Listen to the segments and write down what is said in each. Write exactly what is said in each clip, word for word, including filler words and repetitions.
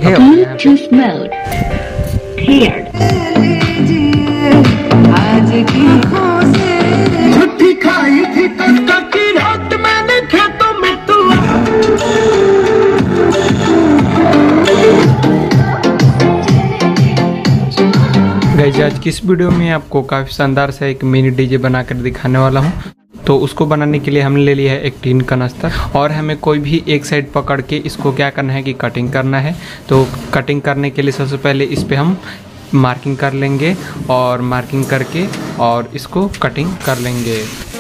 है। Bluetooth mode paired. Guys आज की इस वीडियो में आपको काफ़ी शानदार सा एक मिनी डीजे बनाकर दिखाने वाला हूं। तो उसको बनाने के लिए हमने ले लिया है एक टीन कनस्तर और हमें कोई भी एक साइड पकड़ के इसको क्या करना है कि कटिंग करना है। तो कटिंग करने के लिए सबसे पहले इस पे हम मार्किंग कर लेंगे और मार्किंग करके और इसको कटिंग कर लेंगे।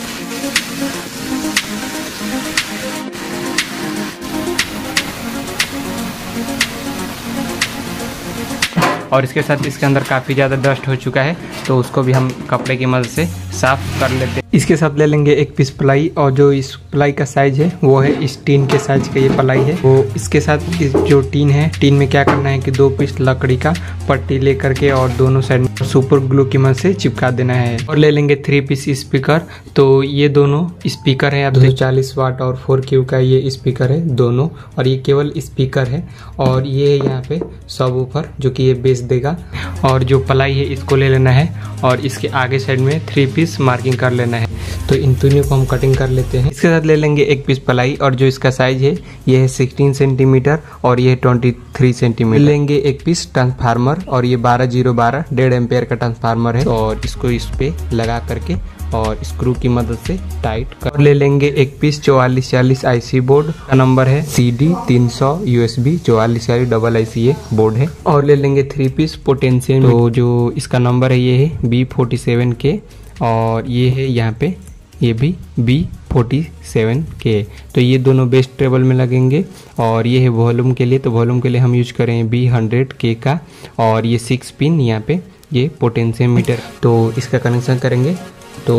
और इसके साथ इसके अंदर काफ़ी ज़्यादा डस्ट हो चुका है तो उसको भी हम कपड़े की मदद से साफ़ कर लेते हैं। इसके साथ ले लेंगे एक पीस प्लाई और जो इस प्लाई का साइज है वो है इस टीन के साइज का ये प्लाई है। वो इसके साथ इस जो टीन है टीन में क्या करना है कि दो पीस लकड़ी का पट्टी ले करके और दोनों साइड में सुपर ग्लू की मदद से चिपका देना है। और ले लेंगे थ्री पीस स्पीकर। तो ये दोनों स्पीकर है दो सौ चालीस वाट और फोर क्यू का ये स्पीकर है दोनों, और ये केवल स्पीकर है। और ये है यहाँ पे सब ऊपर जो कि ये बेस देगा। और जो प्लाई है इसको ले लेना है और इसके आगे साइड में थ्री पीस मार्किंग कर लेना है। तो इन तीनों को हम कटिंग कर लेते हैं। इसके साथ ले लेंगे एक पीस प्लाई और जो इसका साइज है ये है सोलह सेंटीमीटर और ये तेईस सेंटीमीटर। ले लेंगे एक पीस ट्रांसफार्मर और ये बारह जीरो बारह डेढ़ एम्पेयर का ट्रांसफार्मर है और इसको इस पे लगा करके और स्क्रू की मदद से टाइट कर ले लेंगे। एक पीस चौवालीस चालीस आईसी बोर्ड का नंबर है सी डी तीन सौ यूएसबी चौवालीस चालीस डबल आईसी ये बोर्ड है। और ले लेंगे थ्री पीस पोटेंशियल। तो जो इसका नंबर है ये है बी फोर्टी सेवन के और ये है यहाँ पे ये भी बी फोर्टी सेवन के। तो ये दोनों बेस ट्रेबल में लगेंगे। और ये है वॉल्यूम के लिए, तो वॉल्यूम के लिए हम यूज करें बी हंड्रेड के का। और ये सिक्स पिन यहाँ पे ये पोटेंशियोमीटर। तो इसका कनेक्शन करेंगे। तो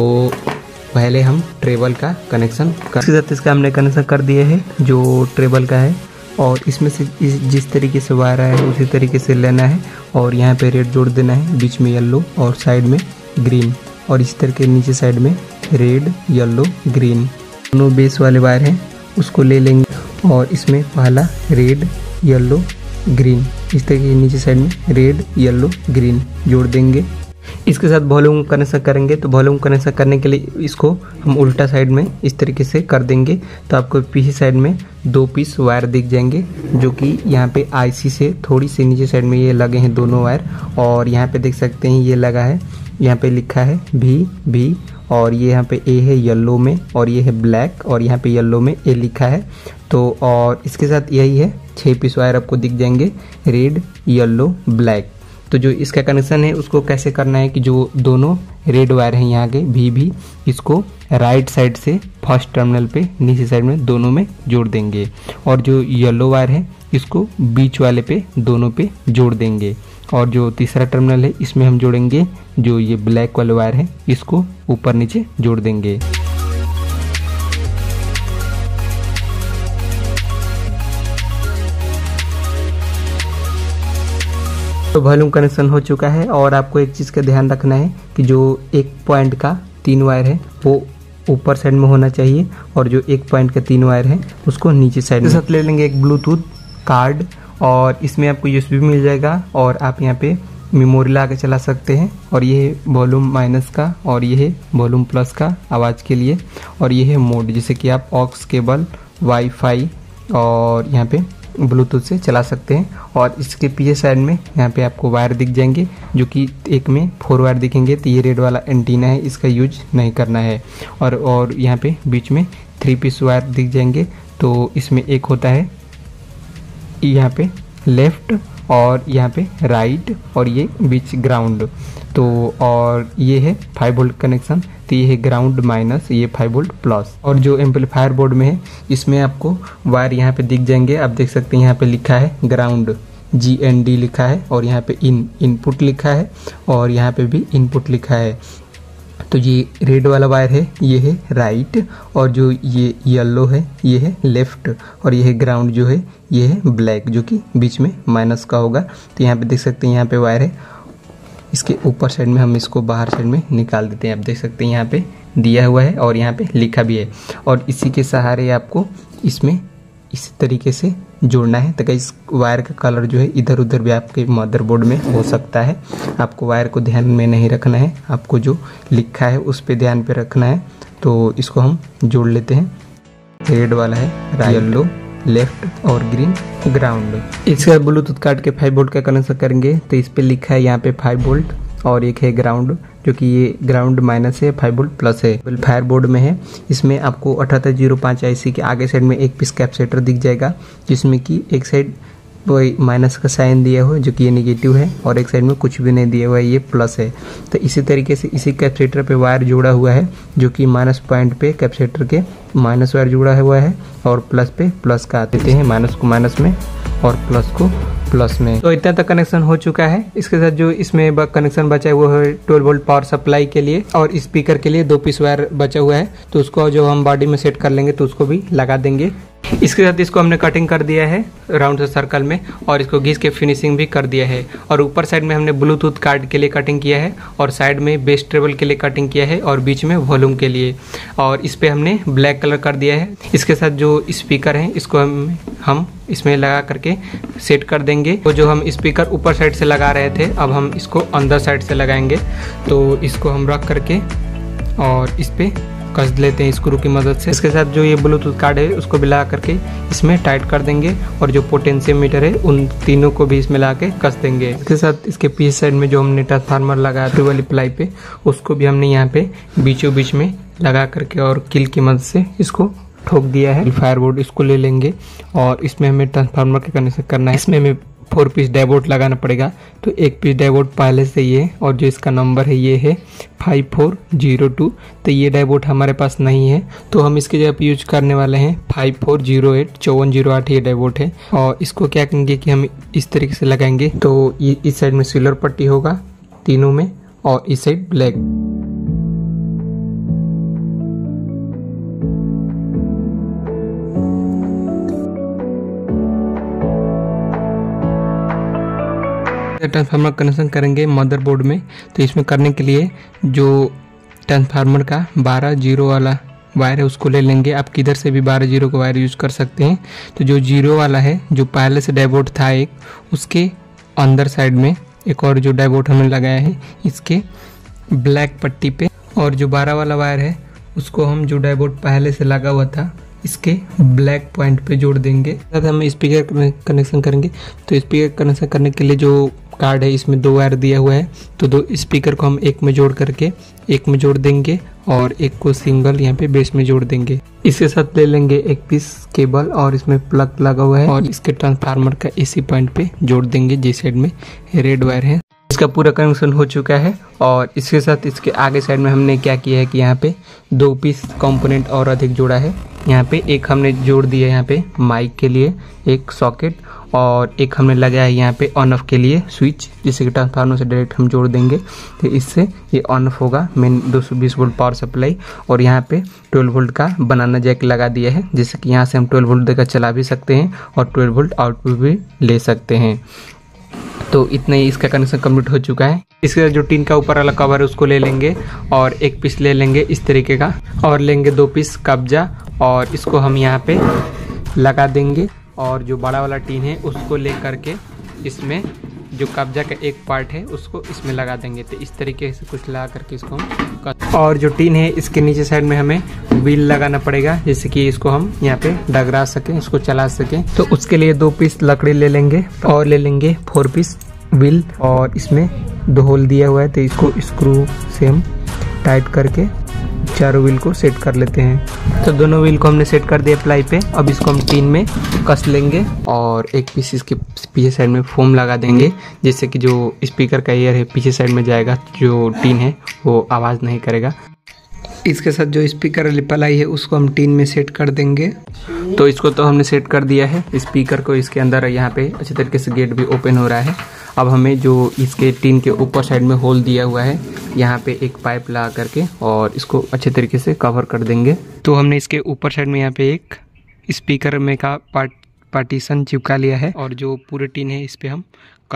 पहले हम ट्रेबल का कनेक्शन कर इसके साथ इसका हमने कनेक्शन कर दिया है जो ट्रेबल का है। और इसमें से इस जिस तरीके से वायर आया है उसी तरीके से लेना है और यहाँ पे रेड जोड़ देना है, बीच में येलो और साइड में ग्रीन। और इस तरह के नीचे साइड में रेड येलो ग्रीन दोनों बेस वाले वायर हैं उसको ले लेंगे। और इसमें पहला रेड येलो ग्रीन इस तरह के नीचे साइड में रेड येलो ग्रीन जोड़ देंगे। इसके साथ वॉल्यूम कनेक्शन करेंगे। तो वॉल्यूम कनेक्शन करने के लिए इसको हम उल्टा साइड में इस तरीके से कर देंगे। तो आपको पीछे साइड में दो पीस वायर दिख जाएंगे जो कि यहाँ पे आईसी से थोड़ी सी नीचे साइड में ये लगे हैं दोनों वायर। और यहाँ पे देख सकते हैं ये लगा है, यहाँ पे लिखा है भी भी और ये यहाँ पे ए है येलो में और ये है ब्लैक और यहाँ पे येलो में ए लिखा है। तो और इसके साथ यही है छः पीस वायर आपको दिख जाएंगे रेड येलो ब्लैक। तो जो इसका कनेक्शन है उसको कैसे करना है कि जो दोनों रेड वायर हैं यहाँ के भी भी इसको राइट साइड से फर्स्ट टर्मिनल पे नीचे साइड में दोनों में जोड़ देंगे। और जो येलो वायर है इसको बीच वाले पे दोनों पे जोड़ देंगे। और जो तीसरा टर्मिनल है इसमें हम जोड़ेंगे जो ये ब्लैक वाले वायर है इसको ऊपर नीचे जोड़ देंगे। तो वॉल्यूम कनेक्शन हो चुका है। और आपको एक चीज़ का ध्यान रखना है कि जो एक पॉइंट का तीन वायर है वो ऊपर साइड में होना चाहिए और जो एक पॉइंट का तीन वायर है उसको नीचे साइड में। साथ ले लेंगे एक ब्लूटूथ कार्ड और इसमें आपको यूएसबी मिल जाएगा और आप यहाँ पे मेमोरी लगा के चला सकते हैं। और ये है वॉल्यूम माइनस का और ये है वॉल्यूम प्लस का आवाज़ के लिए। और ये है मोड जिसे कि आप ऑक्स केबल वाईफाई और यहाँ पे ब्लूटूथ से चला सकते हैं। और इसके पीछे साइड में यहाँ पे आपको वायर दिख जाएंगे जो कि एक में फोर वायर दिखेंगे। तो ये रेड वाला एंटीना है, इसका यूज नहीं करना है। और और यहाँ पे बीच में थ्री पीस वायर दिख जाएंगे। तो इसमें एक होता है यहाँ पे लेफ्ट और यहाँ पे राइट और ये बीच ग्राउंड। तो और ये है फाइव वोल्ट कनेक्शन। तो ये है ग्राउंड माइनस, ये फाइव वोल्ट प्लस। और जो एम्पलीफायर बोर्ड में है इसमें आपको वायर यहाँ पे दिख जाएंगे। आप देख सकते हैं यहाँ पे लिखा है ग्राउंड जी एन डी लिखा है और यहाँ पे इन इनपुट लिखा है और यहाँ पे भी इनपुट लिखा है। तो ये रेड वाला वायर है ये है राइट और जो ये येलो है ये है लेफ्ट और ये है ग्राउंड जो है ये है ब्लैक जो कि बीच में माइनस का होगा। तो यहाँ पे देख सकते हैं यहाँ पे वायर है, इसके ऊपर साइड में हम इसको बाहर साइड में निकाल देते हैं। आप देख सकते हैं यहाँ पे दिया हुआ है और यहाँ पे लिखा भी है। और इसी के सहारे आपको इसमें इसी तरीके से जोड़ना है। ताकि इस वायर का कलर जो है इधर उधर भी आपके मदरबोर्ड में हो सकता है। आपको वायर को ध्यान में नहीं रखना है, आपको जो लिखा है उस पे ध्यान पे रखना है। तो इसको हम जोड़ लेते हैं। रेड वाला है राइट, येलो लेफ्ट और ग्रीन ग्राउंड। इसके ब्लूटूथ कार्ड के फाइव वोल्ट का कनेक्शन करेंगे तो इस पे लिखा है यहाँ पे फाइव वोल्ट और एक है ग्राउंड, जो कि ये ग्राउंड माइनस है, फाइव वोल्ट प्लस है। फायर बोर्ड में है। इसमें आपको अठहत्तर जीरो पाँच आईसी के आगे साइड में एक पीस कैपेसिटर दिख जाएगा, जिसमें कि एक साइड वही माइनस का साइन दिया हुआ है जो कि ये निगेटिव है और एक साइड में कुछ भी नहीं दिया हुआ है, ये प्लस है। तो इसी तरीके से इसी कैपेसिटर पे वायर जुड़ा हुआ है, जो कि माइनस पॉइंट पे कैपेसिटर के माइनस वायर जुड़ा हुआ है और प्लस पे प्लस का देते हैं, माइनस को माइनस में और प्लस को प्लस में। तो इतना तक कनेक्शन हो चुका है। इसके साथ जो इसमें कनेक्शन बचा है वो है ट्वेल्व वोल्ट पावर सप्लाई के लिए और स्पीकर के लिए दो पीस वायर बचा हुआ है। तो उसको जो हम बॉडी में सेट कर लेंगे तो उसको भी लगा देंगे। इसके साथ इसको हमने कटिंग कर दिया है राउंड से सर्कल में और इसको घिस के फिनिशिंग भी कर दिया है। और ऊपर साइड में हमने ब्लूटूथ कार्ड के लिए कटिंग किया है और साइड में बेस ट्रेबल के लिए कटिंग किया है और बीच में वॉल्यूम के लिए, और इस पे हमने ब्लैक कलर कर दिया है। इसके साथ जो स्पीकर है इसको हम हम इसमें लगा करके सेट कर देंगे। तो जो हम स्पीकर ऊपर साइड से लगा रहे थे अब हम इसको अंदर साइड से लगाएंगे। तो इसको हम रख करके और इस पे कस लेते हैं स्क्रू की मदद से। इसके साथ जो ये ब्लूटूथ कार्ड है उसको भी लगा करके इसमें टाइट कर देंगे और जो पोटेंशियोमीटर है उन तीनों को भी इसमें लगा के कस देंगे। इसके साथ इसके पीछे साइड में जो हमने ट्रांसफार्मर लगाया था वाली प्लाई पे उसको भी हमने यहाँ पे बीचों बीच में लगा करके और किल की मदद से इसको ठोक दिया है। फायर बोर्ड इसको ले लेंगे और इसमें हमें ट्रांसफार्मर का कनेक्शन करना है। इसमें हमें फोर पीस डाइवोड लगाना पड़ेगा। तो एक पीस डाइवोड पहले से ये और जो इसका नंबर है ये है फाइव फोर जीरो टू। तो ये डाइवोड हमारे पास नहीं है तो हम इसके जगह यूज करने वाले हैं फाइव फोर जीरो एट चौवन जीरो आठ ये डाइवोड है। और इसको क्या करेंगे कि हम इस तरीके से लगाएंगे। तो ये इस साइड में सिल्वर पट्टी होगा तीनों में और इस साइड ब्लैक। ट्रांसफार्मर कनेक्शन करेंगे मदरबोर्ड में। तो इसमें करने के लिए जो ट्रांसफार्मर का बारह जीरो वाला वायर है उसको ले लेंगे। आप किधर से भी बारह जीरो का वायर यूज कर सकते हैं। तो जो जीरो वाला है जो पहले से डाइवोड था एक, उसके अंदर साइड में एक और जो डाइवोड हमने लगाया है इसके ब्लैक पट्टी पे, और जो बारह वाला वायर है उसको हम जो डाइवोड पहले से लगा हुआ था इसके ब्लैक पॉइंट पे जोड़ देंगे। साथ हम स्पीकर कनेक्शन करेंगे। तो स्पीकर कनेक्शन करने के लिए जो कार्ड है इसमें दो वायर दिया हुआ है। तो दो स्पीकर को हम एक में जोड़ करके एक में जोड़ देंगे और एक को सिंगल यहाँ पे बेस में जोड़ देंगे। इसके साथ ले लेंगे एक पीस केबल और इसमें प्लग लगा हुआ है और इसके ट्रांसफार्मर का एसी पॉइंट पे जोड़ देंगे जिस साइड में रेड वायर है। इसका पूरा कनेक्शन हो चुका है। और इसके साथ इसके आगे साइड में हमने क्या किया है कि यहाँ पे दो पीस कंपोनेंट और अधिक जोड़ा है। यहाँ पे एक हमने जोड़ दिया है यहाँ पे माइक के लिए एक सॉकेट, और एक हमने लगाया है यहाँ पे ऑन ऑफ के लिए स्विच, जिससे कि ट्रांसफार्मर से डायरेक्ट हम जोड़ देंगे। तो इससे ये ऑन ऑफ होगा मेन दो सौ बीस वोल्ट पावर सप्लाई। और यहाँ पे ट्वेल्व वोल्ट का बनाना जैक लगा दिया है, जिससे कि यहाँ से हम ट्वेल्व वोल्ट देकर चला भी सकते हैं और ट्वेल्व वोल्ट आउटपुट भी ले सकते हैं। तो इतना ही इसका कनेक्शन कंप्लीट हो चुका है। इसके जो टीन का ऊपर वाला कवर है उसको ले लेंगे और एक पीस ले लेंगे इस तरीके का, और लेंगे दो पीस कब्जा और इसको हम यहाँ पे लगा देंगे। और जो बड़ा वाला टीन है उसको ले करके इसमें जो कब्जा का एक पार्ट है उसको इसमें लगा देंगे। तो इस तरीके से कुछ लगा करके इसको हम कर... और जो टीन है इसके नीचे साइड में हमें व्हील लगाना पड़ेगा, जिससे कि इसको हम यहाँ पे डगरा सकें, इसको चला सकें। तो उसके लिए दो पीस लकड़ी ले लेंगे और ले लेंगे फोर पीस व्हील, और इसमें दो होल दिया हुआ है तो इसको स्क्रू से हम टाइट करके चारों व्हील को सेट कर लेते हैं। तो दोनों व्हील को हमने सेट कर दिया प्लाई पे। अब इसको हम टीन में कस लेंगे और एक पीस इसके पीछे साइड में फोम लगा देंगे, जिससे कि जो स्पीकर का एयर है पीछे साइड में जाएगा, जो टीन है वो आवाज़ नहीं करेगा। इसके साथ जो स्पीकर वाली प्लाई है उसको हम टीन में सेट कर देंगे। तो इसको तो हमने सेट कर दिया है स्पीकर को। इसके अंदर यहाँ पे अच्छे तरीके से गेट भी ओपन हो रहा है। अब हमें जो इसके टीन के ऊपर साइड में होल दिया हुआ है यहाँ पे एक पाइप लगा करके और इसको अच्छे तरीके से कवर कर देंगे। तो हमने इसके ऊपर साइड में यहाँ पे एक स्पीकर में का पार्ट पार्टीशन चिपका लिया है और जो पूरे टीन है इस पे हम कलर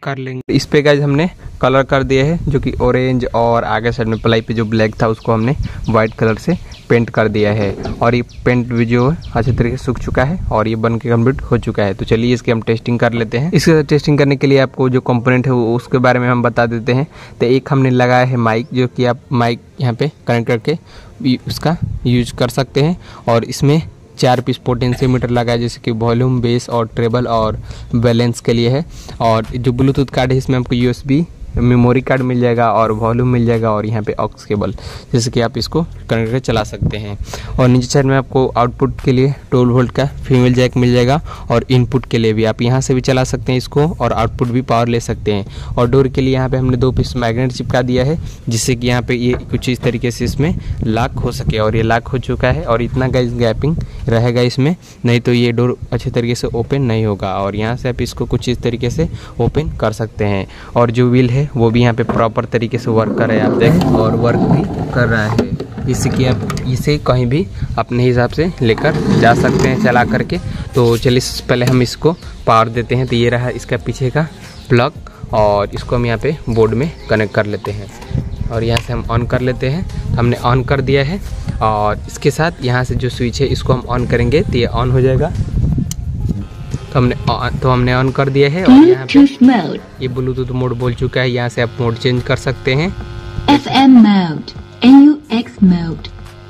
कर लेंगे। इस पे गाइज हमने कलर कर दिया है जो कि ऑरेंज, और आगे साइड में प्लाई पे जो ब्लैक था उसको हमने वाइट कलर से पेंट कर दिया है। और ये पेंट भी जो है अच्छे तरीके से सूख चुका है और ये बन के कम्प्लीट हो चुका है। तो चलिए इसकी हम टेस्टिंग कर लेते हैं। इसके टेस्टिंग करने के लिए आपको जो कंपोनेंट है वो उसके बारे में हम बता देते हैं। तो एक हमने लगाया है माइक, जो कि आप माइक यहाँ पे कनेक्ट करके उसका यूज कर सकते हैं। और इसमें चार पीस पोटेंशियोमीटर लगा है, जैसे कि वॉल्यूम, बेस और ट्रेबल और बैलेंस के लिए है। और जो ब्लूटूथ कार्ड है इसमें आपको यूएसबी मेमोरी कार्ड मिल जाएगा और वॉल्यूम मिल जाएगा और यहाँ पे ऑक्स केबल, जैसे कि आप इसको कनेक्ट करके चला सकते हैं। और नीचे साइड में आपको आउटपुट के लिए ट्वेल्व वोल्ट का फीमेल जैक मिल जाएगा और इनपुट के लिए भी आप यहाँ से भी चला सकते हैं इसको और आउटपुट भी पावर ले सकते हैं। और डोर के लिए यहाँ पे हमने दो पीस मैग्नेट चिपका दिया है, जिससे कि यहाँ पे ये कुछ इस तरीके से इसमें लॉक हो सके। और ये लॉक हो चुका है और इतना गाइस गैपिंग रहेगा इसमें, नहीं तो ये डोर अच्छे तरीके से ओपन नहीं होगा। और यहाँ से आप इसको कुछ इस तरीके से ओपन कर सकते हैं। और जो व्हील है वो भी यहाँ पे प्रॉपर तरीके से वर्क कर रहा है, आप देखें, और वर्क भी कर रहा है, इससे कि आप इसे कहीं भी अपने हिसाब से लेकर जा सकते हैं चला करके। तो चलिए पहले हम इसको पावर देते हैं। तो ये रहा इसका पीछे का प्लग और इसको हम यहाँ पे बोर्ड में कनेक्ट कर लेते हैं और यहाँ से हम ऑन कर लेते हैं। तो हमने ऑन कर दिया है और इसके साथ यहाँ से जो स्विच है इसको हम ऑन करेंगे तो ये ऑन हो जाएगा। तो हमने तो हमने ऑन कर दिया है और यहाँ पे ये ब्लूटूथ मोड बोल चुका है। यहाँ से आप मोड चेंज कर सकते हैं, F M mode, A U X mode,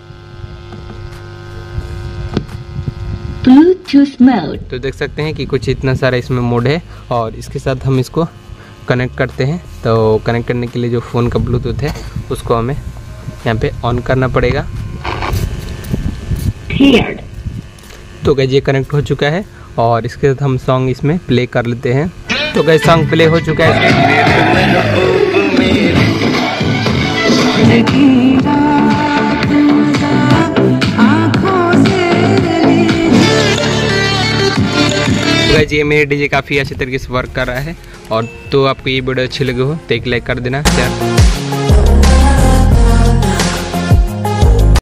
Bluetooth mode। तो देख सकते हैं कि कुछ इतना सारा इसमें मोड है। और इसके साथ हम इसको कनेक्ट करते हैं। तो कनेक्ट करने के लिए जो फ़ोन का ब्लूटूथ है उसको हमें यहाँ पे ऑन करना पड़ेगा। Paired। तो गाइस ये कनेक्ट हो चुका है और इसके साथ हम सॉन्ग इसमें प्ले कर लेते हैं। तो गाइस सॉन्ग प्ले हो चुका है। गाइस ये मेरे डीजे काफ़ी अच्छे तरीके से वर्क कर रहा है। और तो आपको ये वीडियो अच्छी लगी हो तो एक लाइक कर देना।